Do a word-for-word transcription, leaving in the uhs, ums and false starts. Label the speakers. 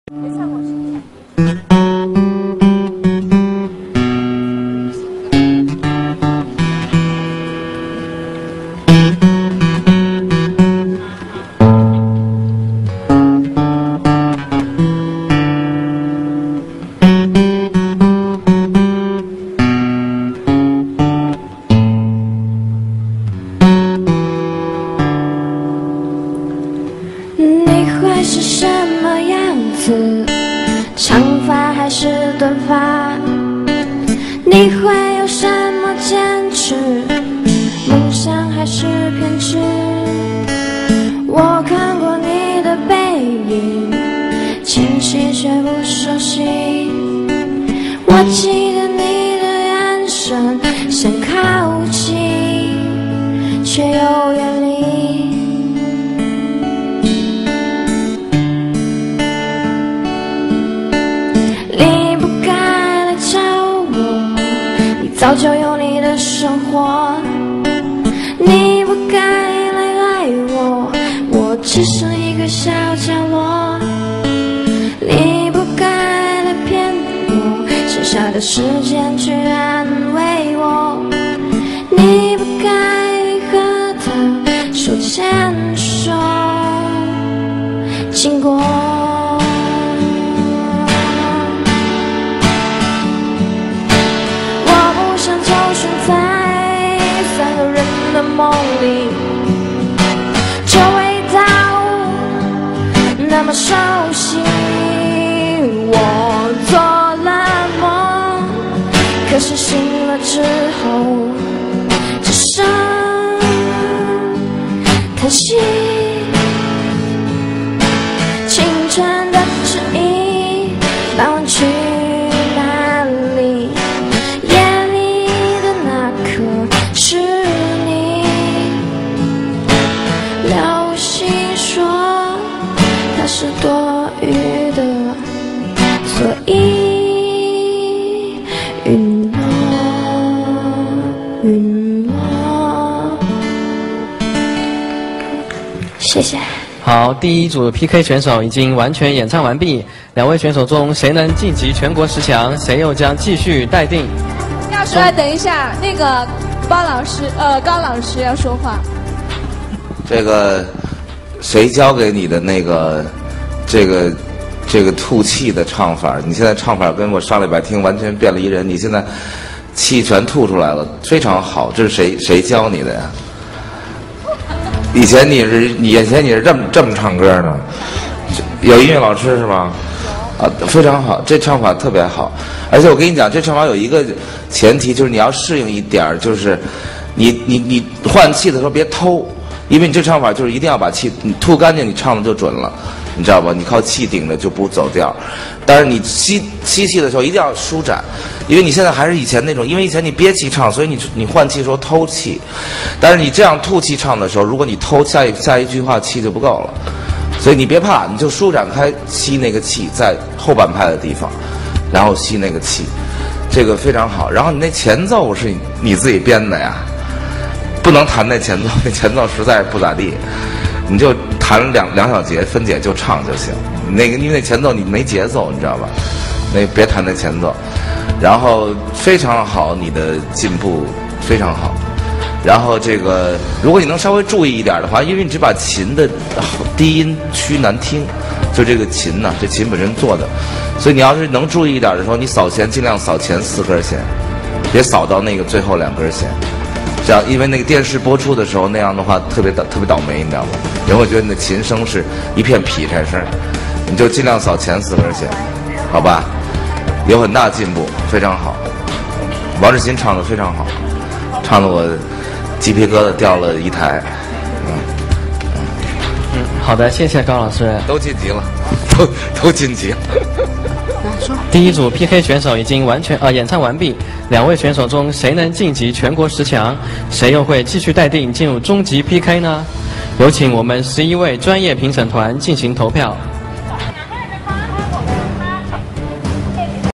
Speaker 1: 是什么样子？长发还是短发？你会有什么坚持？梦想还是偏执？我看过你的背影，清晰却不熟悉。我记得你的眼神，想靠近，却又远离。早就有你的生活，你不该来爱我，我只剩一个小角落。你不该来骗我，剩下的时间去安慰我。你不该和他手牵手经过。梦里，这味道那么熟悉。我做了梦，可是醒了之后，只剩叹息。青春的指引，把弯去哪里？夜里的那刻是。是多余的，所以陨落，陨落。谢谢。
Speaker 2: 好，第一组 P K 选手已经完全演唱完毕，两位选手中谁能晋级全国十强，谁又将继续待定。
Speaker 3: 要说，等一下，那个包老师，呃，高老师要说话。
Speaker 4: 这个谁教给你的那个？这个这个吐气的唱法，你现在唱法跟我上礼拜听完全变了一人，你现在气全吐出来了，非常好。这是谁谁教你的呀？以前你是你以前你是这么这么唱歌呢？有音乐老师是吗？啊，非常好，这唱法特别好。而且我跟你讲，这唱法有一个前提，就是你要适应一点，就是你你你换气的时候别偷，因为你这唱法就是一定要把气你吐干净，你唱的就准了。你知道吧？你靠气顶着就不走调，但是你吸吸气的时候一定要舒展，因为你现在还是以前那种，因为以前你憋气唱，所以你你换气的时候偷气，但是你这样吐气唱的时候，如果你偷下一下一句话气就不够了，所以你别怕，你就舒展开吸那个气，在后半拍的地方，然后吸那个气，这个非常好。然后你那前奏是你自己编的呀，不能弹那前奏，那前奏实在不咋地。你就弹两两小节分解就唱就行，那个因为那前奏你没节奏，你知道吧？那别弹那前奏，然后非常好，你的进步非常好。然后这个，如果你能稍微注意一点的话，因为你只把琴的低音区难听，就这个琴呢、啊，这琴本身做的，所以你要是能注意一点的时候，你扫弦尽量扫前四根弦，别扫到那个最后两根弦。这样，因为那个电视播出的时候，那样的话特别倒特别倒霉，你知道吗？人会觉得你的琴声是一片劈柴声，你就尽量扫前四根弦，好吧？有很大进步，非常好。王志新唱的非常好，唱的我鸡皮疙瘩掉了一台。嗯
Speaker 2: 嗯，嗯好的，谢谢高老师。
Speaker 4: 都晋级了，都都晋级了。
Speaker 2: 第一组 P K 选手已经完全呃演唱完毕，两位选手中谁能晋级全国十强，谁又会继续待定进入终极 P K 呢？有请我们十一位专业评审团进行投票。